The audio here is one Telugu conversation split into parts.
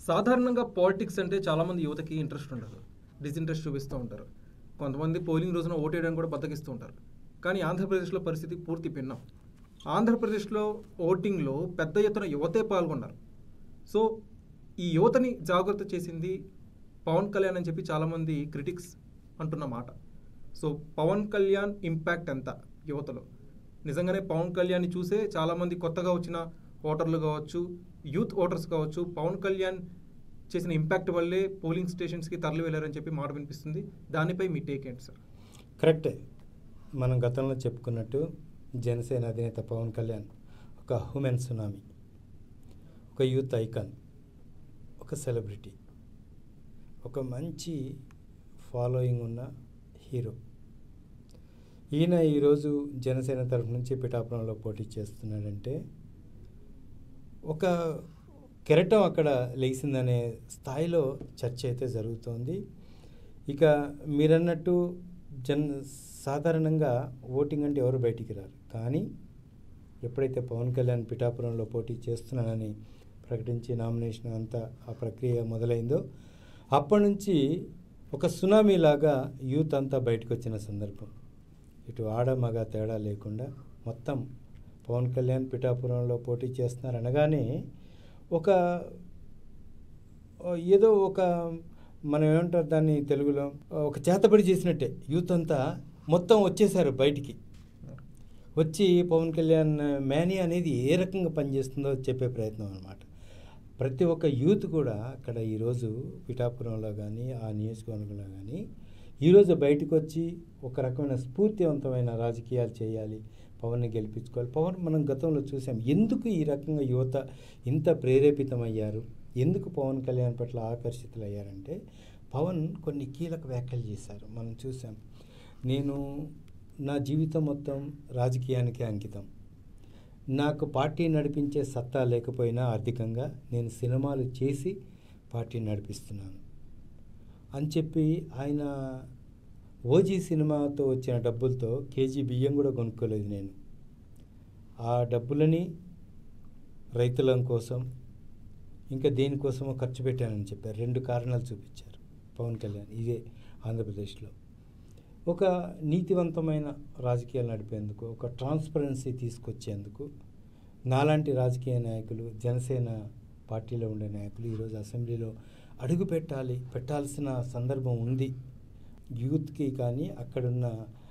సాధారణంగా పాలిటిక్స్ అంటే చాలామంది యువతకి ఇంట్రెస్ట్ ఉండదు, డిస్ఇంట్రెస్ట్ చూపిస్తూ ఉంటారు. కొంతమంది పోలింగ్ రోజున ఓటేయడానికి కూడా బద్దకిస్తూ ఉంటారు. కానీ ఆంధ్రప్రదేశ్లో పరిస్థితి పూర్తి భిన్నం. ఆంధ్రప్రదేశ్లో ఓటింగ్లో పెద్ద ఎత్తున యువతే పాల్గొన్నారు. సో ఈ యువతని జాగ్రత్త చేసింది పవన్ కళ్యాణ్ అని చెప్పి చాలామంది క్రిటిక్స్ అంటున్న మాట. సో పవన్ కళ్యాణ్ ఇంపాక్ట్ ఎంత యువతలో? నిజంగానే పవన్ కళ్యాణ్ని చూసే చాలామంది కొత్తగా వచ్చిన ఓటర్లు కావచ్చు, యూత్ ఓటర్స్ కావచ్చు, పవన్ కళ్యాణ్ చేసిన ఇంపాక్ట్ వల్లే పోలింగ్ స్టేషన్స్కి తరలి వెళ్ళారని చెప్పి మాట వినిపిస్తుంది. దానిపై మీ టేక్ ఏంటి సార్? కరెక్టే. మనం గతంలో చెప్పుకున్నట్టు జనసేన అధినేత పవన్ కళ్యాణ్ ఒక హ్యూమన్ సునామీ, ఒక యూత్ ఐకాన్, ఒక సెలబ్రిటీ, ఒక మంచి ఫాలోయింగ్ ఉన్న హీరో. ఈయన ఈరోజు జనసేన తరఫు నుంచి పిఠాపురంలో పోటీ చేస్తున్నాడంటే ఒక కెరటం అక్కడ లేచిందనే స్థాయిలో చర్చ అయితే జరుగుతోంది. ఇక మీరన్నట్టు సాధారణంగా ఓటింగ్ అంటే ఎవరు బయటికి రారు. కానీ ఎప్పుడైతే పవన్ కళ్యాణ్ పిఠాపురంలో పోటీ చేస్తున్నానని ప్రకటించి నామినేషన్ అంతా ఆ ప్రక్రియ మొదలైందో అప్పటి నుంచి ఒక సునామీ లాగా యూత్ అంతా బయటకు వచ్చిన సందర్భం. ఇటు ఆడ మగ తేడా లేకుండా మొత్తం పవన్ కళ్యాణ్ పిఠాపురంలో పోటీ చేస్తున్నారు అనగానే ఒక ఏదో ఒక మనం ఏమంటారు దాన్ని తెలుగులో ఒక చేతబడి చేసినట్టే యూత్ అంతా మొత్తం వచ్చేసారు బయటికి. వచ్చి పవన్ కళ్యాణ్ మేనియా అనేది ఏ రకంగా పనిచేస్తుందో చెప్పే ప్రయత్నం అన్నమాట. ప్రతి ఒక్క యూత్ కూడా అక్కడ ఈరోజు పిఠాపురంలో కానీ ఆ నియోజకవర్గంలో కానీ ఈరోజు బయటకు వచ్చి ఒక రకమైన స్ఫూర్తివంతమైన రాజకీయాలు చేయాలి, పవన్ని గెలిపించుకోవాలి. పవన్ మనం గతంలో చూసాం. ఎందుకు ఈ రకంగా యువత ఇంత ప్రేరేపితమయ్యారు, ఎందుకు పవన్ కళ్యాణ్ పట్ల ఆకర్షితులయ్యారంటే పవన్ కొన్ని కీలక వ్యాఖ్యలు చేశారు. మనం చూసాం. నేను నా జీవితం మొత్తం రాజకీయానికి అంకితం, నాకు పార్టీ నడిపించే సత్తా లేకపోయినా ఆర్థికంగా నేను సినిమాలు చేసి పార్టీ నడిపిస్తున్నాను అని చెప్పి ఆయన ఓజీ సినిమాతో వచ్చిన డబ్బులతో కేజీ బియ్యం కూడా కొనుక్కోలేదు నేను. ఆ డబ్బులని రైతుల కోసం ఇంకా దేనికోసమో ఖర్చు పెట్టానని చెప్పారు. 2 కారణాలు చూపించారు పవన్ కళ్యాణ్. ఇదే ఆంధ్రప్రదేశ్లో ఒక నీతివంతమైన రాజకీయాలు నడిపేందుకు, ఒక ట్రాన్స్పరెన్సీ తీసుకొచ్చేందుకు నాలాంటి రాజకీయ నాయకులు, జనసేన పార్టీలో ఉండే నాయకులు ఈరోజు అసెంబ్లీలో అడుగు పెట్టాల్సిన సందర్భం ఉంది. యూత్కి కానీ అక్కడున్న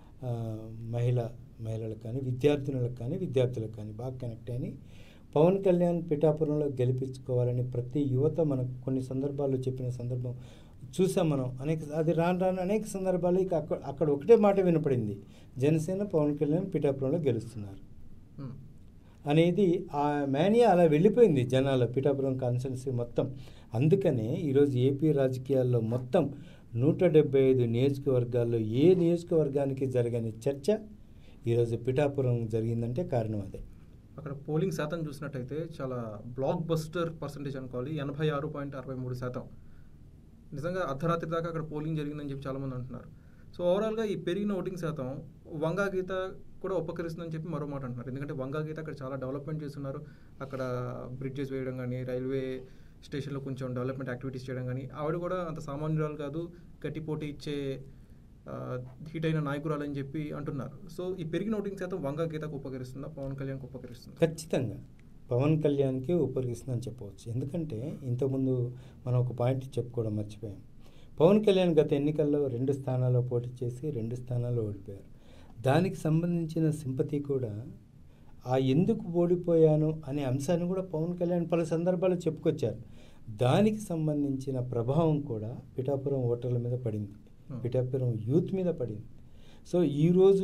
మహిళలకు కానీ విద్యార్థులకు కానీ బాగా కనెక్ట్ అని పవన్ కళ్యాణ్ పిఠాపురంలో గెలిపించుకోవాలని ప్రతి యువత మనకు కొన్ని సందర్భాల్లో చెప్పిన సందర్భం చూసాం మనం. అది రాను అనేక సందర్భాలు ఇక అక్కడ ఒకటే మాట వినపడింది, జనసేన పవన్ కళ్యాణ్ పిఠాపురంలో గెలుస్తున్నారు అనేది. ఆ మేనియా అలా వెళ్ళిపోయింది జనాల పిఠాపురం కాన్స్టిట్యున్సీ మొత్తం. అందుకనే ఈరోజు ఏపీ రాజకీయాల్లో మొత్తం 175 నియోజకవర్గాల్లో ఏ నియోజకవర్గానికి జరగని చర్చ ఈరోజు పిఠాపురం జరిగిందంటే కారణం అదే. అక్కడ పోలింగ్ శాతం చూసినట్టయితే చాలా బ్లాక్ బస్టర్ పర్సంటేజ్ అనుకోవాలి, 86.63%. నిజంగా అర్ధరాత్రి దాకా అక్కడ పోలింగ్ జరిగిందని చెప్పి చాలామంది అంటున్నారు. సో ఓవరాల్గా ఈ పెరిగిన ఓటింగ్ శాతం వంగా గీత కూడా ఉపకరిస్తుందని చెప్పి మరో మాట అంటున్నారు. ఎందుకంటే వంగా గీత అక్కడ చాలా డెవలప్మెంట్ చేస్తున్నారు. అక్కడ బ్రిడ్జెస్ వేయడం కానీ, రైల్వే స్టేషన్లో కొంచెం డెవలప్మెంట్ యాక్టివిటీస్ చేయడం కానీ, ఆవిడ కూడా అంత సామాన్యురాలు కాదు, గట్టి పోటీ ఇచ్చే హీట్ అయిన నాయకురాలు అని చెప్పి అంటున్నారు. సో ఈ పెరిగిన ఓటింగ్ శాతం వంగా గీతకు ఉపకరిస్తుందా, పవన్ కళ్యాణ్కి ఉపకరిస్తుందా? ఖచ్చితంగా పవన్ కళ్యాణ్కి ఉపకరిస్తుందని చెప్పవచ్చు. ఎందుకంటే ఇంతకుముందు మనం ఒక పాయింట్ చెప్పుకోవడం మర్చిపోయాం. పవన్ కళ్యాణ్ గత ఎన్నికల్లో 2 స్థానాల్లో పోటీ చేసి 2 స్థానాల్లో ఓడిపోయారు. దానికి సంబంధించిన సింపతి కూడా, ఆ ఎందుకు ఓడిపోయాను అనే అంశాన్ని కూడా పవన్ కళ్యాణ్ పలు సందర్భాల్లో చెప్పుకొచ్చారు. దానికి సంబంధించిన ప్రభావం కూడా పిఠాపురం ఓటర్ల మీద పడింది, పిఠాపురం యూత్ మీద పడింది. సో ఈరోజు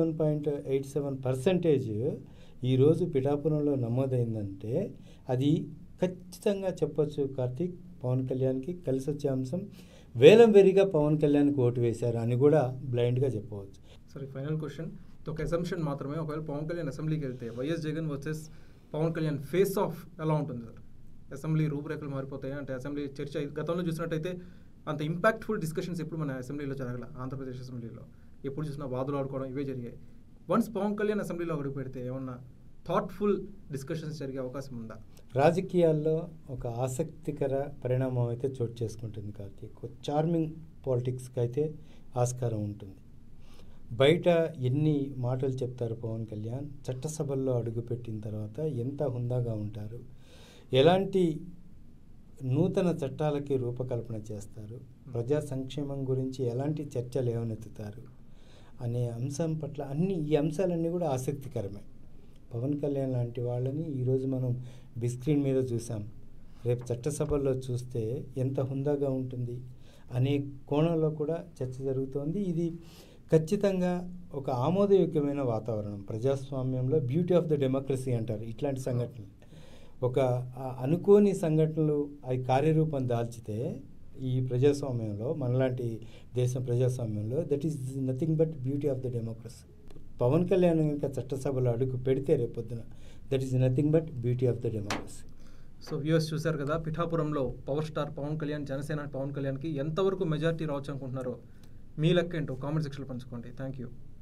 81.87% ఈరోజు పిఠాపురంలో నమోదైందంటే అది ఖచ్చితంగా చెప్పొచ్చు కార్తీక్, పవన్ కళ్యాణ్కి కలిసి వచ్చే అంశం. వేలం వెరిగా పవన్ కళ్యాణ్కి ఓటు వేశారు అని కూడా బ్లైండ్గా చెప్పవచ్చు. సరే, ఫైనల్ క్వశ్చన్, ఒక అసంప్షన్ మాత్రమే. ఒకవేళ పవన్ కళ్యాణ్ అసెంబ్లీకి వెళ్తే YS Jagan versus Pawan Kalyan face off ఎలా ఉంటుంది సార్? అసెంబ్లీ రూపురేఖలు మారిపోతాయి అంటే అసెంబ్లీ చర్చ గతంలో చూసినట్టయితే అంత ఇంపాక్ట్ఫుల్ డిస్కషన్స్ ఎప్పుడు మన అసెంబ్లీలో జరగల. ఆంధ్రప్రదేశ్ అసెంబ్లీలో ఎప్పుడు చూసినా వాదులు ఆడుకోవడం ఇవే జరిగాయి. వన్స్ పవన్ కళ్యాణ్ అసెంబ్లీలో అడుగు పెడితే ఏమన్నా థాట్ఫుల్ డిస్కషన్స్ జరిగే అవకాశం ఉందా? రాజకీయాల్లో ఒక ఆసక్తికర పరిణామం అయితే చోటు చేసుకుంటుంది కార్తీక్. చార్మింగ్ పాలిటిక్స్కి అయితే ఆస్కారం ఉంటుంది. బయట ఎన్ని మాటలు చెప్తారు పవన్ కళ్యాణ్, చట్టసభల్లో అడుగుపెట్టిన తర్వాత ఎంత హుందాగా ఉంటారు, ఎలాంటి నూతన చట్టాలకి రూపకల్పన చేస్తారు, ప్రజా సంక్షేమం గురించి ఎలాంటి చర్చలు ఏమనెత్తుతారు అనే అంశం పట్ల ఈ అంశాలన్నీ కూడా ఆసక్తికరమే. పవన్ కళ్యాణ్ లాంటి వాళ్ళని ఈరోజు మనం బిగ్ స్క్రీన్ మీద చూసాం. రేపు చట్టసభల్లో చూస్తే ఎంత హుందాగా ఉంటుంది అనే కోణంలో కూడా చర్చ జరుగుతోంది. ఇది ఖచ్చితంగా ఒక ఆమోదయోగ్యమైన వాతావరణం. ప్రజాస్వామ్యంలో బ్యూటీ ఆఫ్ ద డెమోక్రసీ అంటారు ఇట్లాంటి సంఘటనలు. ఒక అనుకోని సంఘటనలు అవి కార్యరూపం దాల్చితే ఈ ప్రజాస్వామ్యంలో, మనలాంటి దేశం ప్రజాస్వామ్యంలో, that is nothing but beauty of the democracy. Pawan Kalyan ఇంకా చట్టసభలో అడుగు పెడితే రేపొద్దున that is nothing but beauty of the democracy. So viewers చూశారు కదా, పిఠాపురంలో పవర్ స్టార్ పవన్ కళ్యాణ్, జనసేన పవన్ కళ్యాణ్కి ఎంతవరకు మెజారిటీ రావచ్చు అనుకుంటున్నారో మీ లెక్క ఏంటో కామెంట్ సెక్షన్లో పంచుకోండి. Thank you.